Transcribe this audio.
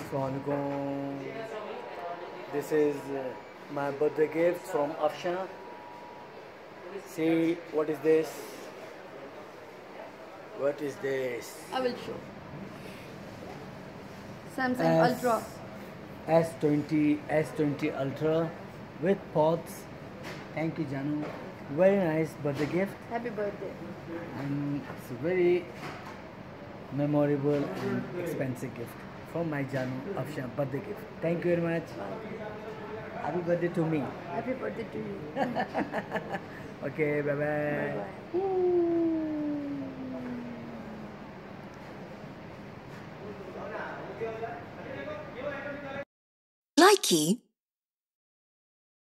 Assalamualaikum. This is my birthday gift from Afshan. See, what is this? What is this? I will show. Samsung Ultra. S20 Ultra with pods. Thank you, Janu. Very nice birthday gift, Happy birthday. and it's a very memorable and expensive gift from my Janu Afshan birthday gift. Thank you very much. Happy birthday to me. Happy birthday to you. Okay, bye bye. Bye bye. Likey